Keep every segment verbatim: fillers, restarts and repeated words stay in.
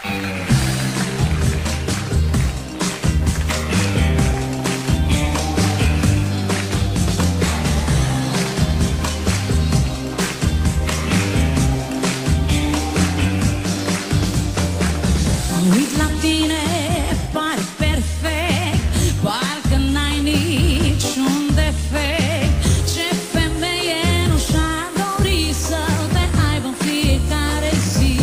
Uit la tine, pari perfect, parcă n-ai niciun defect. Ce femeie nu și-ar dori să te aibă în fiecare zi.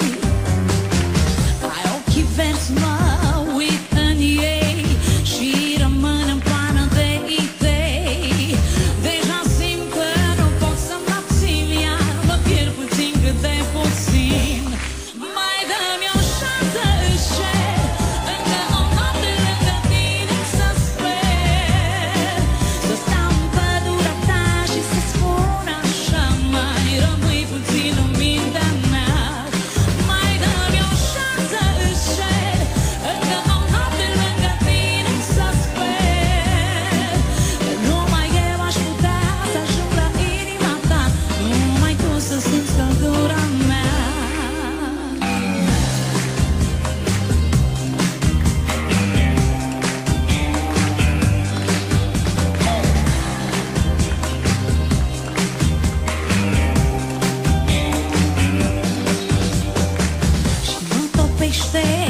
Ai ochii verzi, mă uit în ei și rămân în pană de idei. Deja simt că nu pot să-mi abțin, iar mă pierd puțin cât de puțin. Mai dă-mi o șansă, îți cer, încă o noapte lângă tine să sper. Să stau în pădurea ta și să spun așa, mai rămâi puțin în mintea mea. Mai dă-mi o șansă, îți cer, încă o noapte lângă tine să sper. Că numai eu aș putea să ajung la inima ta, numai tu să simți căldura mea. Și mă topește